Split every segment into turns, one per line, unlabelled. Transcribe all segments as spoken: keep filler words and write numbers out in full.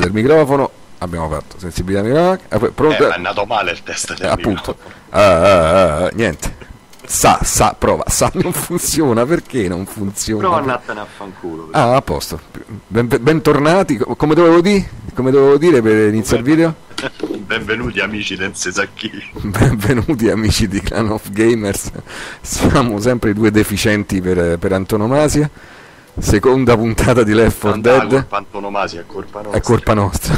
del microfono, abbiamo fatto sensibilità microfono, pronto?
Eh, è andato male il test del
eh, appunto. Ah, ah, ah, niente. Sa, sa, prova, sa, non funziona, perché non funziona?
Prova a andartene a fanculo.
Ah, a posto. Ben, bentornati, come dovevo dire? Come dovevo dire per iniziare il video?
Benvenuti amici del Sesacchi.
Benvenuti amici di Clan of Gamers. Siamo sempre i due deficienti per, per antonomasia. Seconda puntata di Left four Dead.
Colpa antonomasia, è colpa nostra.
È colpa nostra.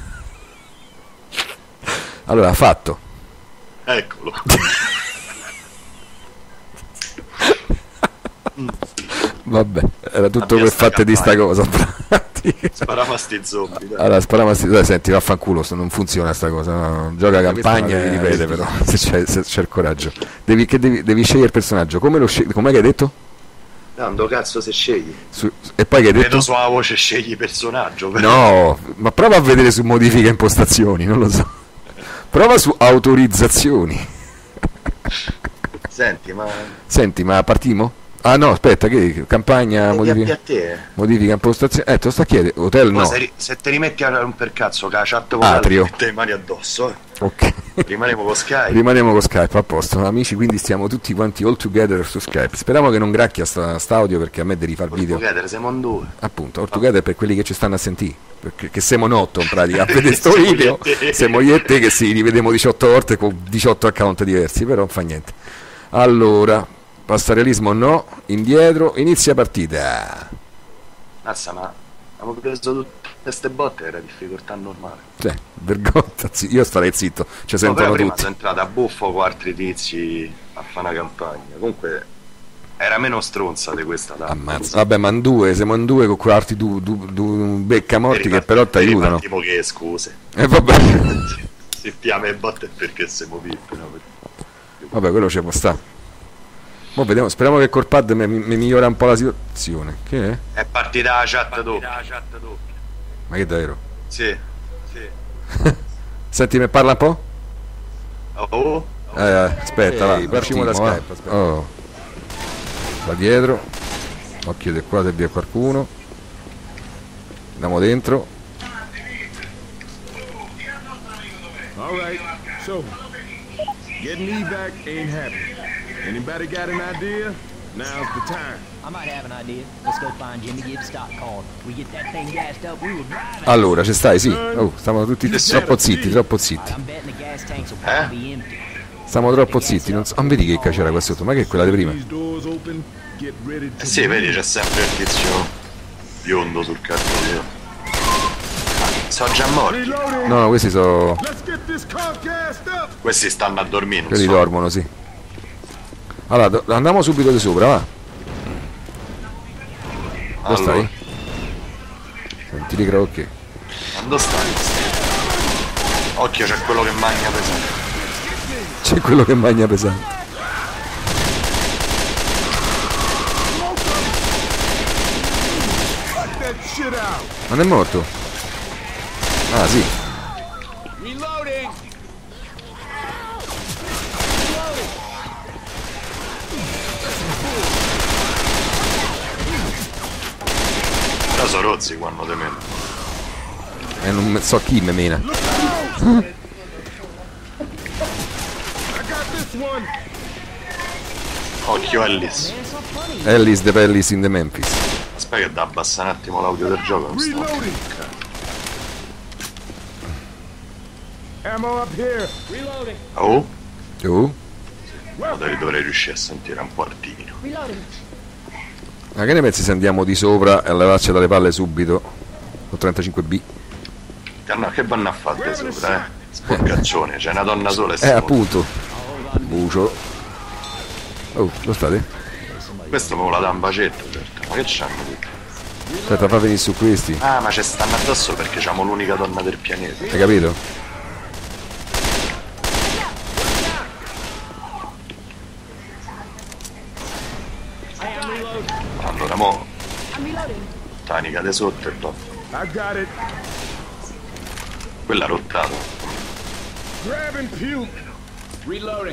Allora, fatto.
Eccolo.
Vabbè, era tutto per fatte di sta cosa.
Spariamo a sti zombie, dai.
Allora, spariamo a sti dai, senti, vaffanculo, non funziona sta cosa. No, gioca campagna e ripete, però, se c'è, se c'è il coraggio. Devi, che devi, devi scegliere il personaggio. Come lo scegli? Com'è che hai detto?
Dando cazzo se scegli.
Su, e poi che hai detto?
Vedo sulla voce scegli personaggio. Però.
No, ma prova a vedere su modifica impostazioni, non lo so. Prova su autorizzazioni.
Senti, ma...
Senti, ma partiamo? Ah no, aspetta, che campagna, modifica,
a te.
modifica impostazione. Eh, te lo sta chiedendo, hotel no.
Se, se ti rimetti a romper cazzo che la chat vocale
Atrio.
ti mette le mani addosso, eh.
Ok.
Rimaniamo con Skype.
Rimaniamo con Skype, a posto. Amici, quindi stiamo tutti quanti all together su Skype. Speriamo che non gracchia sta, sta audio, perché a me devi far video.
All together, siamo in due.
Appunto, all together per quelli che ci stanno a sentire. Perché che siamo notto in pratica a vedere sto video. Siamo io e te che si rivediamo diciotto volte con diciotto account diversi, però non fa niente. Allora, passarealismo no, indietro, inizia partita.
Mazza, ma avevo preso tutte queste botte, era difficoltà normale.
Cioè, vergogna, io starei zitto, ci
no,
sentono
prima
tutti.
sono entrato a buffo con altri tizi a fare una campagna. Comunque era meno stronza di questa là.
Ammazza. Vabbè, ma in due, siamo in due con quei altri due du, du, becca morti che però ti aiutano.
Un attimo che scuse.
E eh, vabbè.
Se ti ama e botte perché siamo pippe, no?
Vabbè, quello ci può stare. Mo vediamo, speriamo che col pad mi, mi migliora un po' la situazione. Che è?
È partita la chat doppia.
Ma che davvero?
Sì, sì.
Senti, mi parla un po'?
Oh?
Eh, aspetta,
Ehi,
va, partiamo da Skype. Aspetta. Oh. Da dietro. Occhio di qua, se vi è qualcuno. Andiamo dentro.
Alright, so getting evac ain't happening. Anybody got an idea? Now's the time.
I might have an idea. Let's go find Jimmy Gibbs stock car. We get that thing gassed up, we will drive it.
Allora, ci stai, sì. Oh, stiamo tutti troppo zitti, troppo zitti.
I'm betting the gas tanks will probably be empty.
Stiamo troppo zitti, non so. Non vedi che c'era qua sotto, ma che è quella di prima?
Eh sì, vedi, c'è sempre il tizio biondo sul cartone. Sono già morti.
No, questi sono.
Questi stanno a dormire, non
Quelli
so.
dormono, sì. Allora, do- andiamo subito di sopra, va. Dove
Allora.
stai? Senti le crocche.
Quando stai? Occhio, c'è quello che mangia pesante.
C'è quello che magna pesante. Ma non è morto? Ah, sì.
Però sono rozzi quando te meno.
E non so chi me mena.
Occhio Ellis.
Ellis the Pellis in the Memphis.
Aspetta che da abbassa un attimo l'audio del gioco. Non sto.
Ammo up here.
Oh?
Tu?
Dovrei, dovrei riuscire a sentire un po' artino.
Ma che ne pensi se andiamo di sopra e a levarci dalle palle subito? Con trentacinque B?
No, che vanno a fare sopra, eh? Sporcaccione, c'è una donna sola e
Eh,
siamo-
appunto. Bucio. Oh, dove state?
Questo me la dà un bacetto, certo. Ma che c'hanno tutti?
Aspetta, fa venire su questi.
Ah, ma ci stanno addosso perché siamo l'unica donna del pianeta.
Hai capito?
Allora, mo... Tanica di sotto e dopo.
I got it.
Quella ha rottato.
Grab and puke.
Reloading.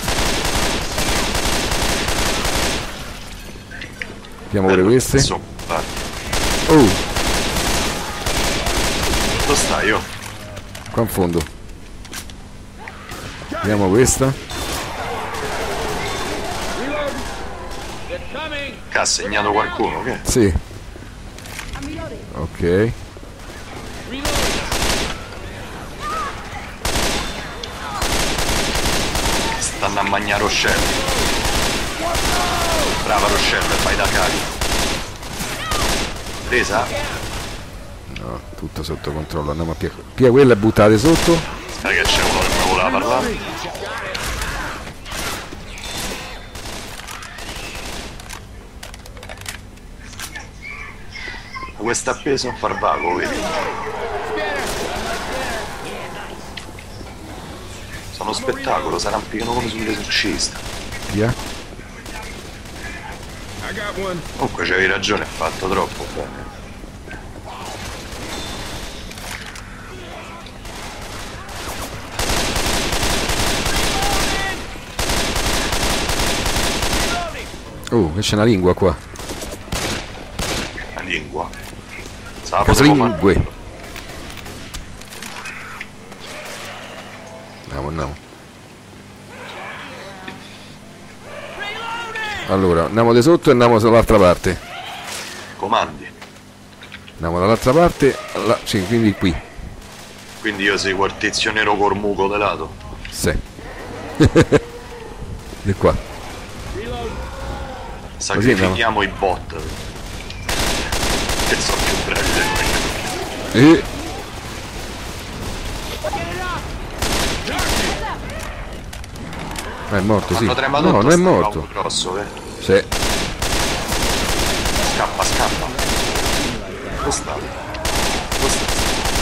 Abbiamo pure queste.
Insomma,
Oh,
Dove stai io?
qua in fondo. Vediamo questa.
Che ha segnato qualcuno, che?
Sì. Ok.
Stanno a mangiare Rochelle. Brava Rochelle, fai da cavi. Presa?
No, tutto sotto controllo. Andiamo a pia. Pia quella e buttate sotto.
Sai che c'è uno che mi voleva parlare? Questo appeso è un farvago, vedi? Sono spettacolo, si arrampicano come sulle succiste.
Via.
I got one.
Comunque c'avevi ragione, è fatto troppo bene.
Oh, che c'è una lingua qua.
La lingua. Sa la potevo fare.
Casalingue. Andiamo, andiamo. Allora, andiamo di sotto e andiamo dall'altra parte.
Comandi.
Andiamo dall'altra parte. Alla... Sì, quindi qui.
Quindi io seguo il tizio nero col muco de lato.
Sì. Di qua.
Sacrifichiamo i bot. Che sono più bravi di noi.
E... Ma è morto, sì.
Hanno tremato
No,
tutto
non è
sto
morto.
cavolo grosso, eh.
Sì.
Scappa, scappa. Dove sta? Dove sta?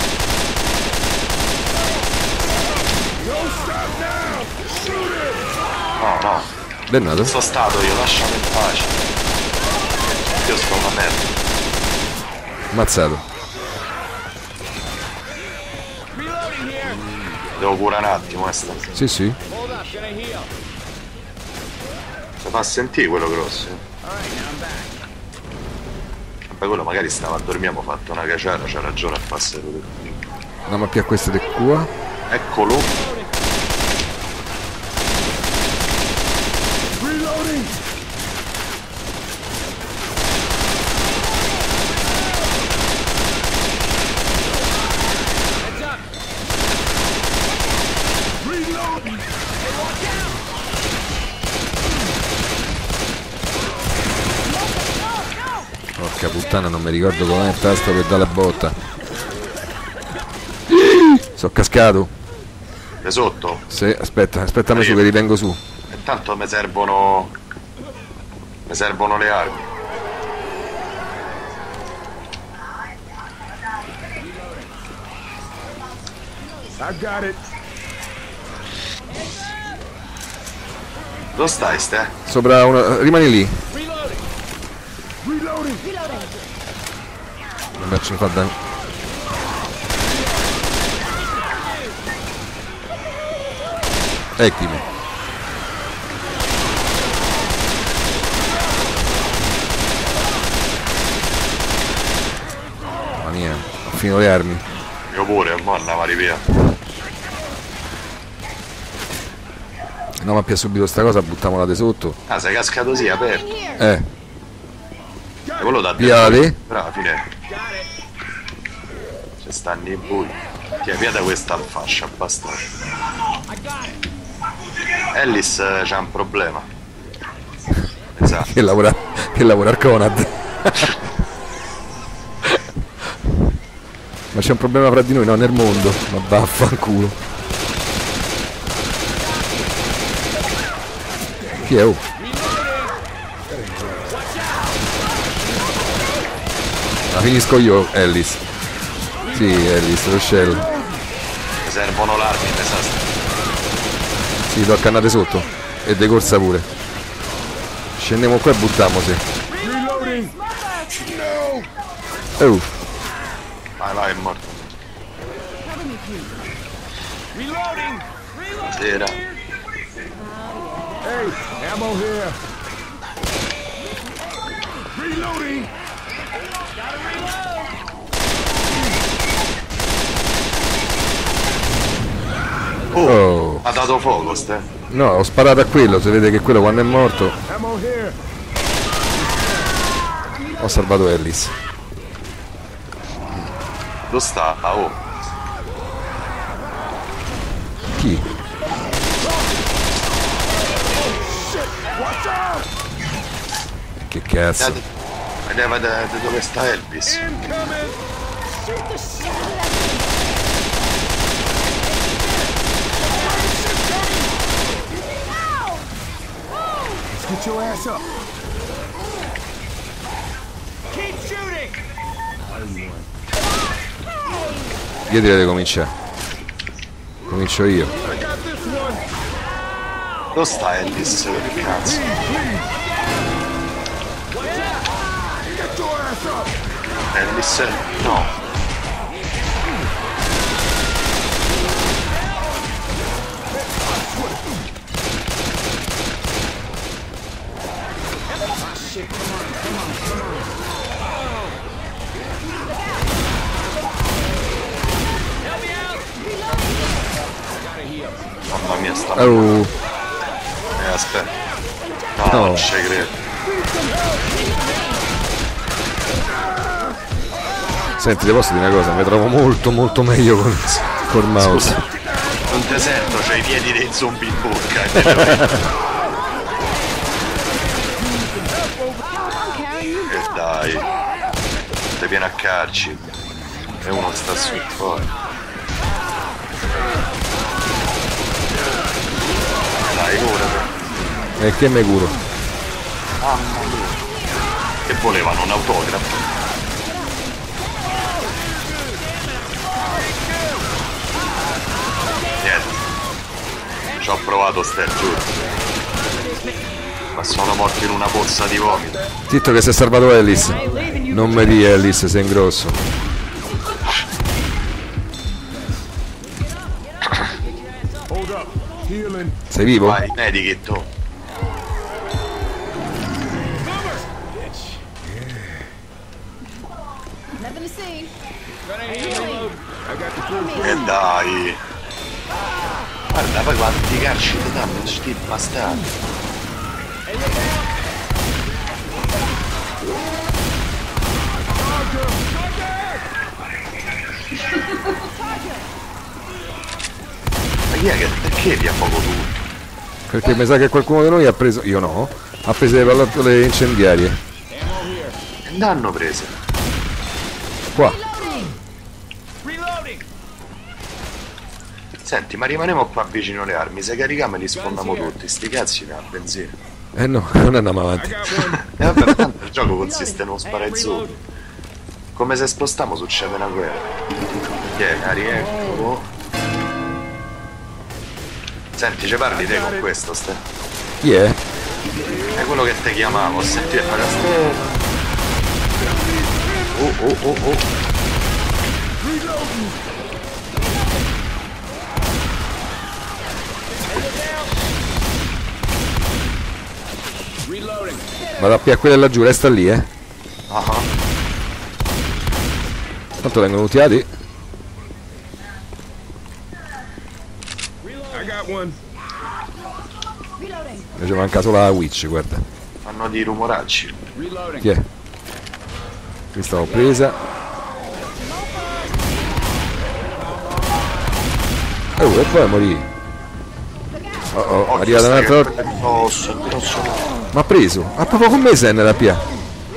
No, no.
Bennato.
Sono stato io, lasciami in pace. Io sto una merda.
Ammazzato.
Devo curare un attimo, eh, sta.
Sì, sì.
Si fa sentire quello grosso. Vabbè, quello magari stava a dormire, abbiamo fatto una caciara, c'ha ragione a passare tutto.
Andiamo a più a queste di qua.
Eccolo.
Porca puttana, non mi ricordo com'è il tasto per dare la botta. Sono cascato.
Sei sotto?
Sì, aspetta, aspettami su che rivengo su.
E tanto mi servono. Mi servono le armi.
I got it.
Dove stai, ste?
Sopra una... rimani lì.
Reloading.
Non faccio far danno. Eccimi. Mamma mia, ho finito le armi.
Io pure, mo andava via.
No, ma più subito sta cosa, buttiamola di sotto.
Ah, sei cascato sì, aperto.
Eh,
E quello da
Piale.
Brava, fine. Ci stanno i bulli. Ti via da questa fascia, basta. Ellis eh, c'ha un problema. Esatto.
che lavora, che lavora al Conad. Ma c'è un problema fra di noi, no, nel mondo. Ma vaffanculo. Chi è? Oh? La finisco io, Ellis. Sì, Ellis, Rochelle.
Mi servono l'armi, esatto.
Sì, tocca andate sotto. E de corsa pure. Scendiamo qua e buttiamo, sì.
Reloading.
Oh,
Vai, vai, è morto. Sera.
Hey, ammo here. Reloading.
Oh,
Oh.
ha dato fuoco, ste.
No, ho sparato a quello, si vede che quello quando è morto
Ammo here.
ho salvato Ellis.
Dove sta? Ah, oh.
Chi? Che cazzo?
Vedeva da dove sta Elvis.
Get your ass up.
Keep shooting!
Io direi di cominciare. Comincio io.
I got this one.
Dove sta Elvis? Che cazzo?
Get your ass up.
Elvis? No. Mamma mia, sta.
Oh,
Eh, aspetta. No,
No.
non ci credo.
senti, ti posso dire una cosa? Mi trovo molto molto meglio con col mouse.
Scusa, non ti sento, c'hai i piedi dei zombie in bocca. E dai, ti viene a carci. E uno sta su fuori. Dai, curati.
E che me curo?
Mamma mia. Che volevano un autografo. Niente. Ci ho provato stel, giuro. Ma sono morto in una pozza di vomito.
Zitto che si è salvato Ellis. Non mi di Ellis, sei in grosso.
Hold up. Healing.
Sei vivo?
Vai, medikit.
Nothing to see.
I got the full.
E dai. Guarda poi quanti calci ti danno sti bastardi. Ma chi è che perché vi ha poco tutto?
Perché mi sa che qualcuno di noi ha preso. Io no. Ha preso le pallottole incendiarie.
E ne hanno prese.
Qua.
Reloading!
Senti, ma rimaniamo qua vicino alle armi, se carichiamo e li sfondiamo tutti, sti cazzi ne ha benzina.
Eh no, non andiamo
I
avanti.
got one.
E vabbè, tanto il gioco consiste in uno spara zombie. Come se spostiamo succede una guerra. Chi è, cari, ecco. Senti, ci parli te con questo, ste.
Chi è?
È quello che te chiamavo, senti a fare ste. Oh oh oh oh.
Reloading!
Vado a più a quella laggiù, resta lì, eh.
Ah ah.
Tanto vengono ultiati.
I got one.
Reloading.
Mi ci manca solo la witch, guarda.
Fanno di rumoracci.
Reloading!
Chi è? Questa l'ho presa. Oh, e poi morì. Oh oh, è arrivata un'altra volta.
Grosso, grosso.
Ma ha preso. Ha proprio con me se nella P A.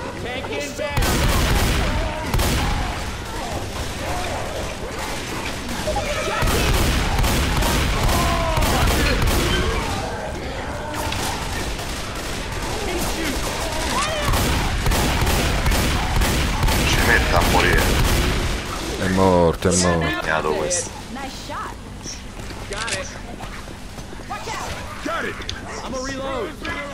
Ci mette a morire.
È morto, è morto.
Segnato questo.
Nice shot.
Got it!
Got it.
I'm a reload!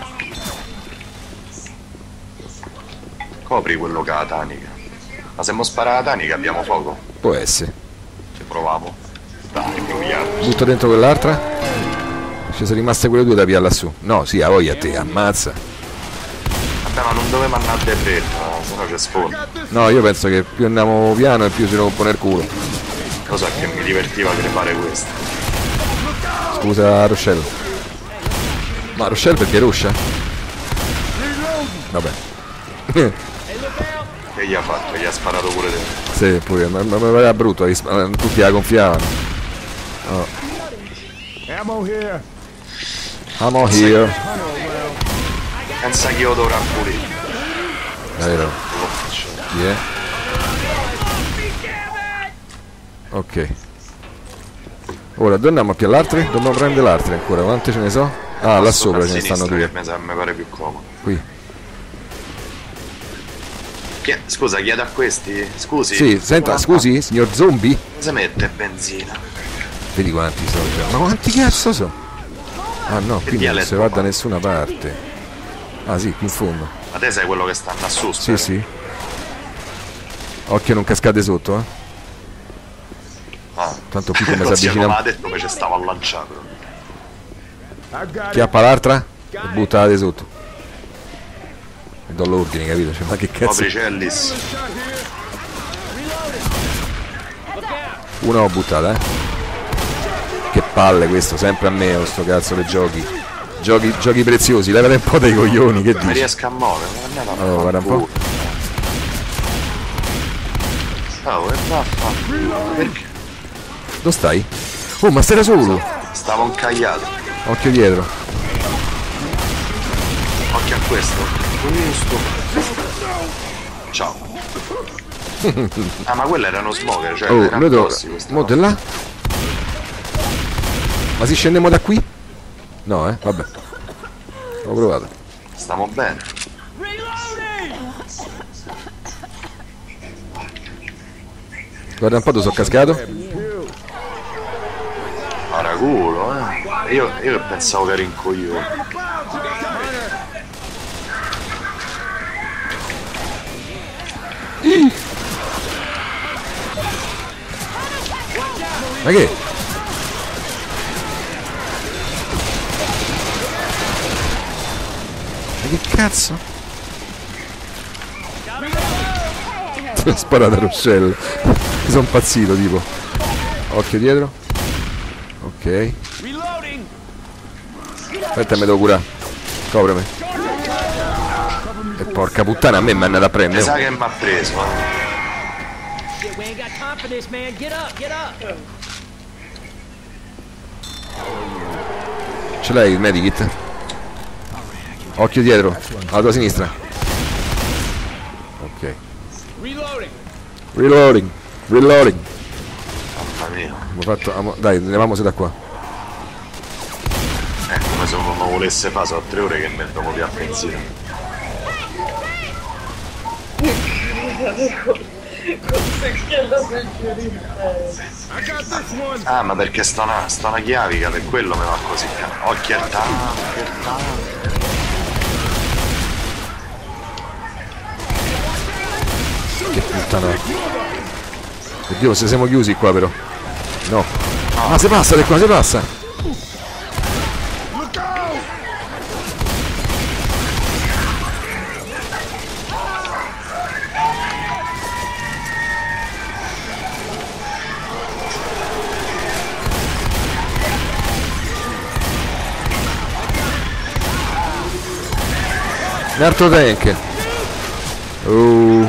Copri quello che ha la tanica. Ma se mo spara la tanica abbiamo fuoco.
Può essere.
Ci proviamo. Dai, proviamo.
Butto dentro quell'altra. Ci sono rimaste quelle due da via lassù. No, sì, a voglia a te, ammazza.
Vabbè, ma non dovevamo andare de fretta. Se No, c'è sfondo.
No, io penso che più andiamo piano e più si rompono il culo.
Cosa che mi divertiva crepare questo.
Scusa Rochelle. Ma Rochelle perché è rossa? Vabbè.
Che gli ha fatto? Gli ha sparato pure te.
Sì, pure, ma mi pareva brutto, tutti la gonfiavano. Oh.
Ammo here.
I'm all here.
Pensa che io dovrà pulire.
Vero.
Non lo faccio.
Yeah. Ok. Ora dove andiamo a più l'altro? Dobbiamo prendere l'altro ancora, quante ce ne so? Ah, là sopra ce ne stanno due.
Che mi pare più comodo.
Qui.
Che, scusa, chiedo a questi? Scusi?
Sì, senta, scusi, signor zombie?
Cosa mette benzina?
Vedi quanti sono già. Ma quanti cazzo sono? Ah no, qui non si va da nessuna parte. Ah sì, qui in fondo.
Ma te sei quello che stanno a su?
Sì, sì. Occhio non cascate sotto, eh.
Ah.
Tanto qui come si
Non
avvicina.
mi ha detto che ci stava a lanciare.
Chiappa l'altra e buttate sotto. E do l'ordine, capito? Cioè, ma che cazzo.
Apri Cellis.
Una ho buttata, eh. Che palle questo, sempre a me sto cazzo di giochi. Giochi, giochi preziosi, levate un po' dai coglioni, che
Mi
dici?
riesco a muovere.
Allora, guarda un po'.
Oh, e vaffanculo. Perché?
Dove stai? Oh, ma stai da solo!
Stavo incagliato.
Occhio dietro.
Occhio a questo. Questo. Ciao. Ah, ma quello era uno smoker, cioè
Oh,
era
noi do...
grossi questi,
Mo'
no?
di là? Ma si scendiamo da qui? No, eh, vabbè. Ho provato.
Stiamo bene.
Guarda un po', dove sono cascato?
Paraculo, eh. Io, io pensavo che ero in coglione.
Ma che? Ma che cazzo? Ti ho sparato a Rochelle. Mi sono impazzito tipo. Occhio dietro. Ok. Aspetta, me devo curare. Coprami. E porca puttana, a me mi è andata a
Mi
prendere.
sa che mi ha preso, eh.
Shit, we ain't got time for this, man. Get up, get up.
Ce l'hai il medikit? Occhio dietro, alla tua sinistra. Ok. Reloading. Reloading.
Mamma mia.
Abbiamo fatto. amo- Dai, levamose da qua.
Eh, come se non lo volesse fare, sono tre ore che mettono via a benzina. Ah, ma perché sta una, sta una chiavica, per quello mi va così. Occhio al tavolo, occhio al tavolo.
Che puttana. Oddio, se siamo chiusi qua però. No. Ah, si passa di qua, si passa. Un altro tank. Uh.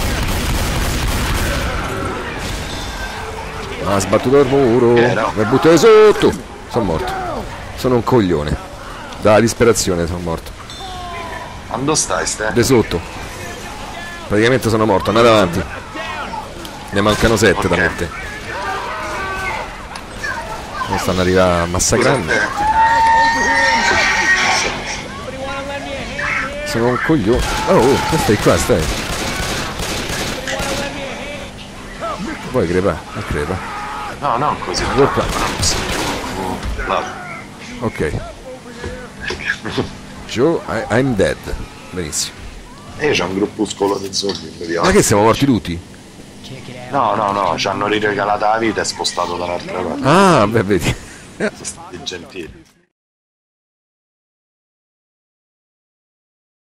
Ha sbattuto il muro.
Era.
Mi butto sotto. Sono morto. Sono un coglione. Dalla disperazione sono morto.
Quando stai, Ste?
De sotto. Praticamente sono morto. Andate avanti. Ne mancano sette da
Ok.
mettere. Non stanno arrivando massacrando.
Scusate.
Sono un coglione. Oh, oh, che stai qua, stai. Vuoi crepa? Non crepa.
No, non così. No,
Guarda.
non posso più. Là.
Ok. Joe, I- I'm dead. Benissimo.
E c'è un gruppuscolo di zombie in via.
Ma che siamo morti tutti?
Check it out.
No, no, no, ci hanno riregalata la vita e spostato dall'altra parte.
Ah, beh, vedi.
Sono stati gentili.